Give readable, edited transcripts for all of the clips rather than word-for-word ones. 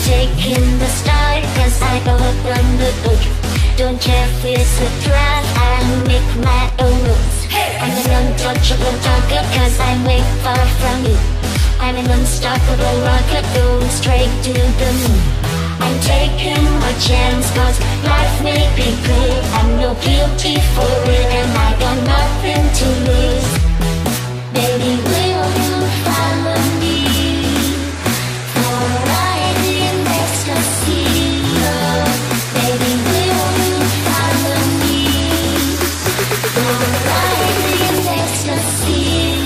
taking the start, cause I open the book. Don't care if it's a draft, I make my own rules. I'm an untouchable target, cause I'm way far from you. I'm an unstoppable rocket going straight to the moon. I'm taking my chance, cause life may be good. I'm no guilty for it, and I got nothing to lose. Baby, will you follow me for a ride in ecstasy? Baby, will you follow me for a ride in ecstasy?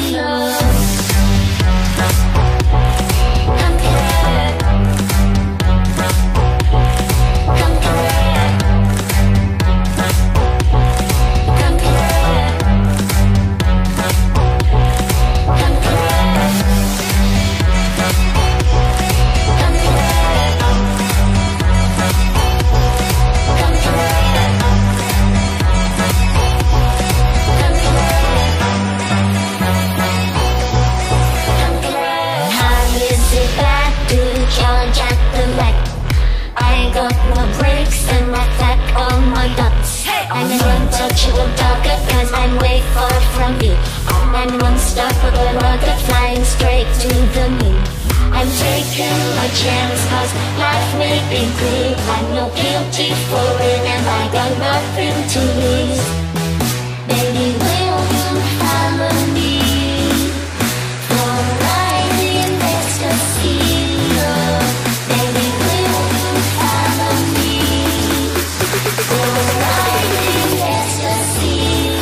I'm an untouchable target, cause I'm way far from you. I'm an unstoppable rocket flying straight to the moon. I'm taking my chance, cause life may be good. I'm no guilty for it, and I got nothing to lose. Baby, will you follow me for a ride in ecstasy? Baby, will you follow me for a ride in ecstasy?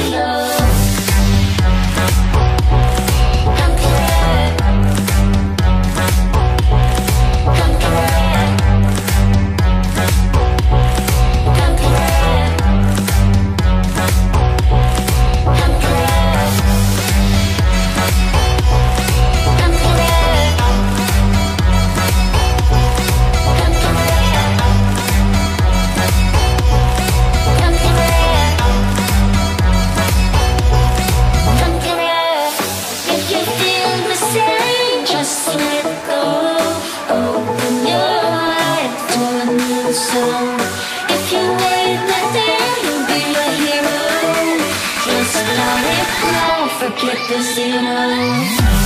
If you ain't let there, you'll be a hero. Just let it flow, forget the zero.